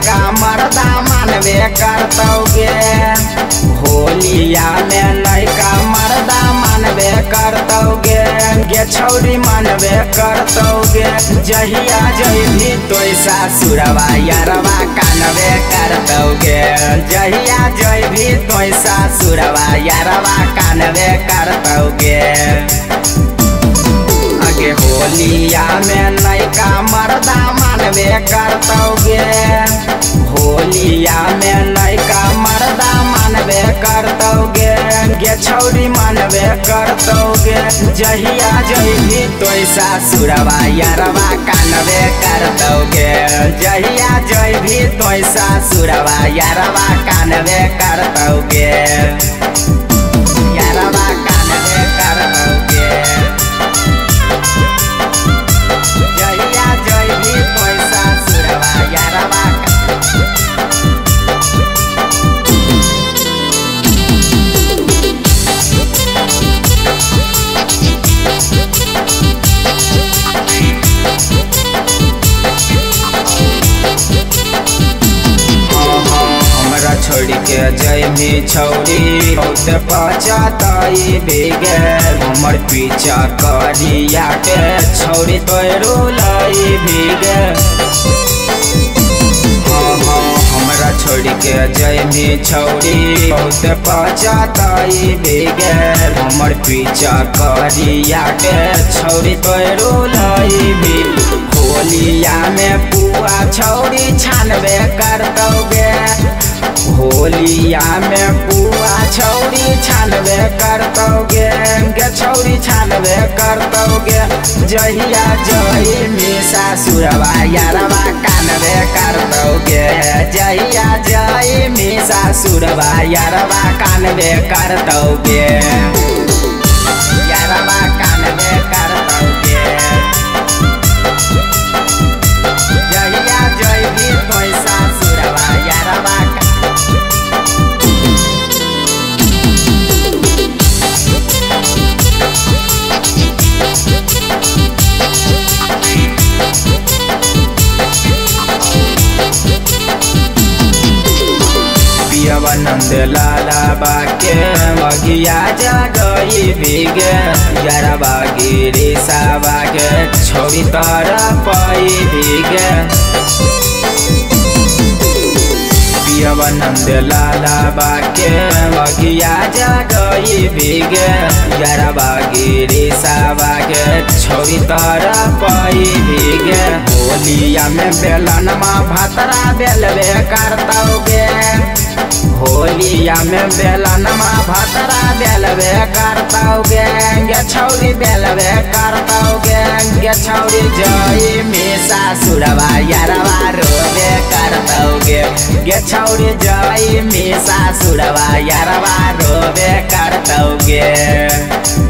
नैका मर्दा मानबे करतौगे। होलिया में नैका मर्दा मानबे करतौगे गे छौरी मानबे करतौगे। जहिया जइभी तोय सासुरवा यारवा कानबे करतौगे। जहिया जइभी तोय सासुरवा यारवा कानबे करतौगे। आगे होलिया में नैका मर्दा मानबे करतौगे। होलिया में नैका मर्दा मानबे करतौगे गे छौरी मानबे करतौगे। जहिया जइभी तोय सासुरवा यारवा कानबे करतौगे। जहिया जइभी तोय सासुरवा यारवा कानबे करतौगे। यारवा कानबे करतौगे। जहिया जइभी तोय सासुरवा यारवा छोड़ के जइमी छौरी बहुत पछताई भीगे। हमर पीछा करिया के छौरी तोय रुलाई भीगे। हमरा छोड़ के जइमी छौरी बहुत पछताई भीगे। हमर पीछा करिया के छौरी तोय रुलाई भीगे। होलिया में पुआ छौरी छानबे करतौगे। होलिया में पुआ छौरी छानबे करतौगे गे छौरी छानबे करतौगे। जहिया जइमी सासुरवा यारवा कानबे करतौगे। जहिया जइमी सासुरवा यारवा कानबे करतौगे। यारवा कानबे करतौगे। जहिया जइभी तोय सासुरवा यारवा नंद लाला बाके मगिया जगई भीगे। यारवा गिरी सावा के छौरी तारा पाई भीगे। नंद लाला बाके मगिया जगई भीगे। यारवा गिरी सावा के छौरी तारा पाई भीगे। होलिया में बेलनमा भातरा बेलबे करतौगे। होलिया में बेलनमा भातरा बेलबे करतौगे गे छौरी बेलबे करतौगे। गे छौरी जइमी सासुरवा यारवा रोबे करतौगे। गे छौरी जइमी सासुरवा यारवा रोबे करतौगे।